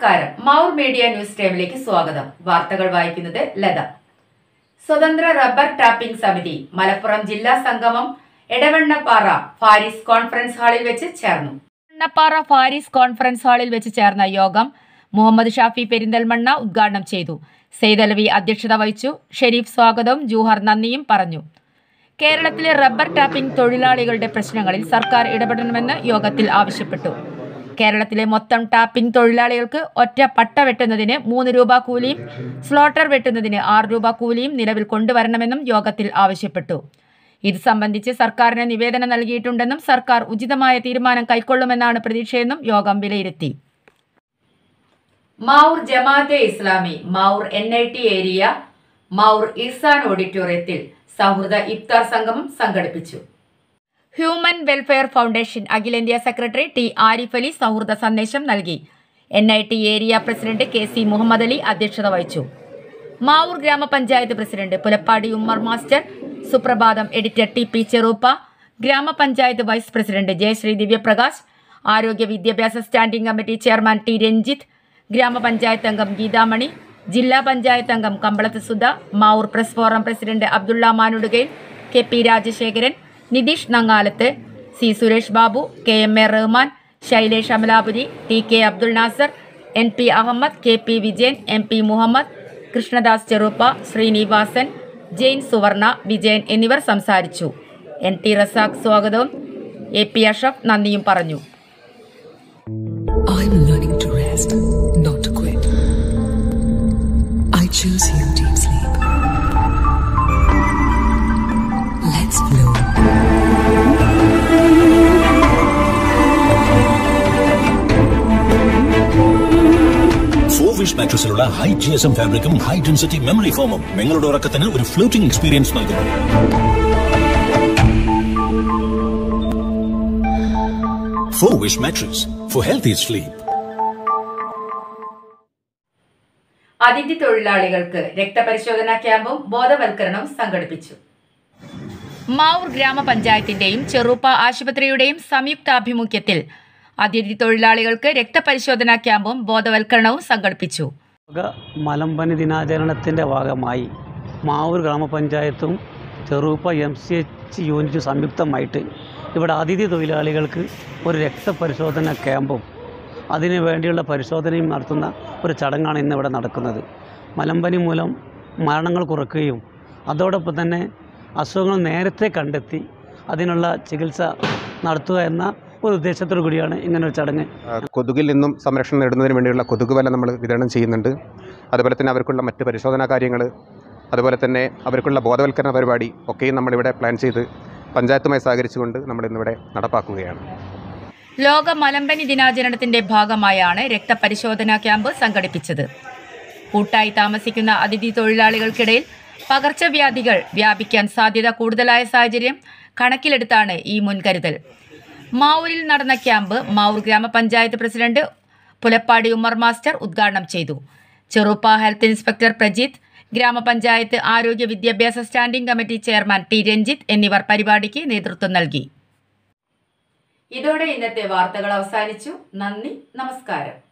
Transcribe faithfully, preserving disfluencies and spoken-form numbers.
നമസ്കാരം. മൗർ media news ടൈമിലേക്ക് സ്വാഗതം. വാർത്തകൾ വായിക്കുന്നത് ലത. സ്വതന്ത്ര റബ്ബർ ടാപ്പിംഗ് സമിതി മലപ്പുറം ജില്ലാ സംഗമം എടവണ്ണപ്പാറ ഫാരിസ് കോൺഫറൻസ് ഹാളിൽ വെച്ച് ചേർന്നു. എടവണ്ണപ്പാറ ഫാരിസ് കോൺഫറൻസ് ഹാളിൽ വെച്ച് ചേർന്ന യോഗം മുഹമ്മദ് ഷാഫി പെരിന്തൽമണ്ണ ഉദ്ഘാടനം ചെയ്തു. സെയ്ദലവി അധ്യക്ഷത വഹിച്ചു. ഷെരീഫ് സ്വാഗതവും ജൂഹർ നന്ദിയും പറഞ്ഞു. കേരളത്തിലെ റബ്ബർ ടാപ്പിംഗ് തൊഴിലാളികളുടെ പ്രശ്നങ്ങളിൽ സർക്കാർ ഇടപെടണമെന്ന് യോഗത്തിൽ ആവശ്യപ്പെട്ടു. കേരളത്തിലെ മൊത്തം ടാപ്പിംഗ് തൊഴിലാളികൾക്ക് ഒറ്റ പട്ട വെട്ടുന്നതിന് മൂന്ന് രൂപ കൂലിയും സ്ലോട്ടർ വെട്ടുന്നതിന് ആറ് രൂപ കൂലിയും നിലവിൽ കൊണ്ടുവരണമെന്നും യോഗത്തിൽ ആവശ്യപ്പെട്ടു. ഇത് സംബന്ധിച്ച് സർക്കാരിന് നിവേദനം നൽകിയിട്ടുണ്ടെന്നും സർക്കാർ ഉചിതമായ തീരുമാനം കൈക്കൊള്ളുമെന്നാണ് പ്രതീക്ഷയെന്നും യോഗം വിലയിരുത്തി. മൗർ ജമാഅത്തെ ഇസ്ലാമി മൗർ എൻ ഐ ടി ഏരിയ മൗർ ഇർസാൻ ഓഡിറ്റോറിയത്തിൽ സൗഹൃദ ഇഫ്താർ സംഗമം സംഘടിപ്പിച്ചു. ഹ്യൂമൻ വെൽഫെയർ ഫൗണ്ടേഷൻ അഖിലേന്ത്യാ സെക്രട്ടറി ടി ആരിഫ് അലി സൗഹൃദ സന്ദേശം നൽകി. N I T area president K C Muhammad Ali അധ്യക്ഷത വഹിച്ചു. മാവൂർ ഗ്രാമപഞ്ചായത്ത് president Pulappadi Ummer master, Suprabhatham editor T P Cheruppa, ഗ്രാമപഞ്ചായത്ത് വൈസ് പ്രസിഡന്റ് ജയശ്രീ ദിവ്യപ്രകാശ്, ആരോഗ്യ വിദ്യാഭ്യാസ standing committee chairman T Ranjith, ഗ്രാമപഞ്ചായത്ത് അംഗം ഗീതാമണി, ജില്ലാ പഞ്ചായത്ത് അംഗം Kambalath Sudha, Mavoor press forum president Abdullah Manudukayil, K P Rajasekharan, Nitheesh Nangalath, C Suresh Babu, K M A Rahman, Shailesh Amalapuri, T K Abdul Nasser, N P Ahammed, K P Vijayan, M P Muhammad, Krishnadas Cheruppa, Sreenivasan, Jain സുവർണ, വിജയൻ എന്നിവർ സംസാരിച്ചു. എൻ ടി റസാഖ് സ്വാഗതവും എ പി അഷഫ് നന്ദിയും പറഞ്ഞു. ഫോർവിഷ് മാട്രസിലുള്ള ഹൈ ജി എസ് എം ഫാബ്രിക്കും ഹൈ ഡെൻസിറ്റി മെമ്മറി ഫോമും നിങ്ങളുടെ ഉറക്കത്തിന് ഒരു ഫ്ലോട്ടിംഗ് എക്സ്പീരിയൻസ് നൽകുന്നു. Forvish mattress for healthy sleep. അതിഥി തൊഴിലാളികൾക്ക് രക്തപരിശോധനാ ക്യാമ്പും ബോധവൽക്കരണവും സംഘടിപ്പിച്ചു. മാവൂർ ഗ്രാമപഞ്ചായത്തിന്റെയും ചെറുപ്പ ആശുപത്രിയുടെയും സംയുക്താഭിമുഖ്യത്തിൽ അതിഥി തൊഴിലാളികൾക്ക് രക്തപരിശോധനാ ക്യാമ്പും ബോധവൽക്കരണവും സംഘടിപ്പിച്ചു. മലമ്പനി ദിനാചരണത്തിൻ്റെ ഭാഗമായി മാവൂർ ഗ്രാമപഞ്ചായത്തും ചെറുപ്പ എം സി എച്ച് യൂണിറ്റും സംയുക്തമായിട്ട് ഇവിടെ അതിഥി തൊഴിലാളികൾക്ക് ഒരു രക്തപരിശോധന ക്യാമ്പും അതിനു വേണ്ടിയുള്ള പരിശോധനയും നടത്തുന്ന ഒരു ചടങ്ങാണ് ഇന്നിവിടെ നടക്കുന്നത്. മലമ്പനി മൂലം മരണങ്ങൾ കുറയ്ക്കുകയും അതോടൊപ്പം തന്നെ അസുഖങ്ങൾ നേരത്തെ കണ്ടെത്തി അതിനുള്ള ചികിത്സ നടത്തുക എന്ന ഒരു ഉദ്ദേശത്തോടു കൂടിയാണ് ഇങ്ങനൊരു ചടങ്ങ്. കൊതുകിൽ നിന്നും സംരക്ഷണം നേടുന്നതിന് വേണ്ടിയുള്ള കൊതുക് വല നമ്മൾ വിതരണം ചെയ്യുന്നുണ്ട്. അതുപോലെ തന്നെ അവർക്കുള്ള മറ്റ് പരിശോധനാ കാര്യങ്ങൾ, അതുപോലെ തന്നെ അവർക്കുള്ള ബോധവൽക്കരണ പരിപാടി ഒക്കെയും നമ്മളിവിടെ പ്ലാൻ ചെയ്ത് പഞ്ചായത്തുമായി സഹകരിച്ചുകൊണ്ട് നമ്മളിന്നിവിടെ നടപ്പാക്കുകയാണ്. ലോക മലമ്പനി ദിനാചരണത്തിന്റെ ഭാഗമായാണ് രക്തപരിശോധനാ ക്യാമ്പ് സംഘടിപ്പിച്ചത്. കൂട്ടായി താമസിക്കുന്ന അതിഥി തൊഴിലാളികൾക്കിടയിൽ പകർച്ചവ്യാധികൾ വ്യാപിക്കാൻ സാധ്യത കൂടുതലായ സാഹചര്യം കണക്കിലെടുത്താണ് ഈ മുൻകരുതൽ. മാവൂരിൽ നടന്ന ക്യാമ്പ് മാവൂർ ഗ്രാമപഞ്ചായത്ത് പ്രസിഡന്റ് പുലപ്പാടി ഉമ്മർ മാസ്റ്റർ ഉദ്ഘാടനം ചെയ്തു. ചെറുപ്പ ഹെൽത്ത് ഇൻസ്പെക്ടർ പ്രജിത്ത്, ഗ്രാമപഞ്ചായത്ത് ആരോഗ്യ വിദ്യാഭ്യാസ standing committee chairman T Ranjith എന്നിവർ പരിപാടിക്ക് നേതൃത്വം നൽകി. ഇതോടെ ഇന്നത്തെ വാർത്തകൾ അവസാനിച്ചു. നന്ദി, നമസ്കാരം.